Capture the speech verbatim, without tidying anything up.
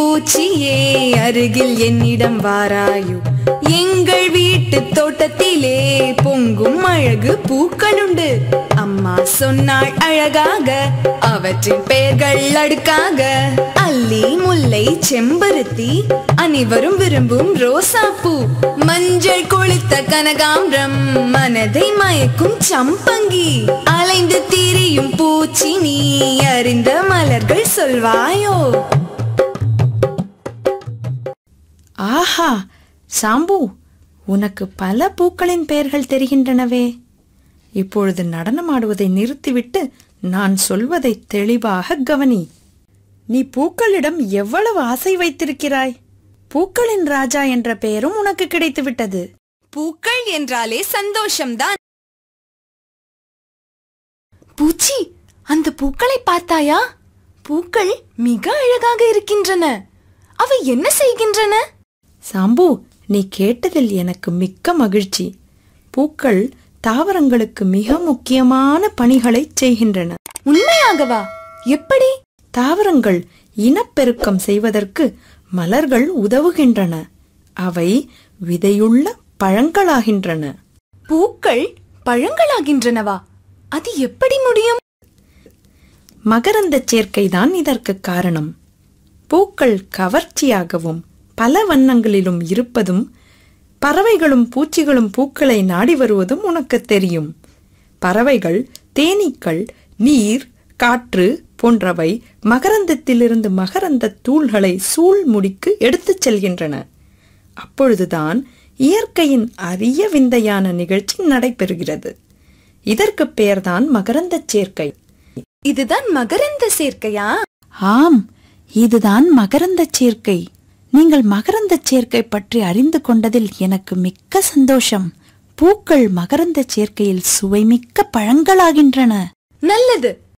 பூச்சியே அருகில் என்னிடம் வாராயோ, எங்கள் வீட்டு தோட்டத்திலே பொங்கும் அழகு பூக்களுண்டு. அம்மா சொன்னாள் அழகாக, அவற்றின் பெயர்கள் அடுக்காக. அல்லி, முல்லை, செம்பருத்தி, அனைவரும் விரும்பும் ரோசாப்பூ, மஞ்சள் கொளித்த கனகாம்பரம், மனதை மயக்கும் சம்பங்கி. அலைந்து திரியும் பூச்சி நீ, அறிந்த மலர்கள் சொல்வாயோ? ஆஹா சாம்பு, உனக்கு பல பூக்களின் பெயர்கள் தெரிகின்றனவே. இப்பொழுது நடனமாடுவதை நிறுத்திவிட்டு நான் சொல்வதை தெளிவாக கவனி. நீ பூக்களிடம் எவ்வளவு ஆசை வைத்திருக்கிறாய். பூக்களின் ராஜா என்ற பெயரும் உனக்கு கிடைத்துவிட்டது. பூக்கள் என்றாலே சந்தோஷம்தான். பூச்சி, அந்த பூக்களை பார்த்தாயா? பூக்கள் மிக அழகாக இருக்கின்றன. அவை என்ன செய்கின்றன? சாம்பு, நீ கேட்டதில் எனக்கு மிக்க மகிழ்ச்சி. பூக்கள் தாவரங்களுக்கு மிக முக்கியமான பணிகளை செய்கின்றன. உண்மையாகவா? எப்படி? தாவரங்கள் இனப்பெருக்கம் செய்வதற்கு மலர்கள் உதவுகின்றன. அவை விதையுள்ள பழங்களாகின்றன. பூக்கள் பழங்களாகின்றனவா? அது எப்படி முடியும்? மகரந்த சேர்க்கைதான் இதற்கு காரணம். பூக்கள் கவர்ச்சியாகவும் பல வண்ணங்களிலும் இருப்பதும், பறவைகளும் பூச்சிகளும் பூக்களை நாடி வருவதும் உனக்கு தெரியும். பறவைகள், தேனீக்கள், நீர், காற்று போன்றவை மகரந்தத்திலிருந்து மகரந்த தூள்களை சூழ் முடிக்கு எடுத்துச் செல்கின்றன. அப்பொழுதுதான் இயற்கையின் அரிய விந்தையான நிகழ்ச்சி நடைபெறுகிறது. இதற்கு பெயர்தான் மகரந்த சேர்க்கை. இதுதான் மகரந்த சேர்க்கையா? ஆம், இதுதான் மகரந்த சேர்க்கை. நீங்கள் மகரந்த சேர்க்கை பற்றி அறிந்து கொண்டதில் எனக்கு மிக்க சந்தோஷம். பூக்கள் மகரந்த சேர்க்கையில் சுவைமிக்க பழங்களாகின்றன. நல்லது.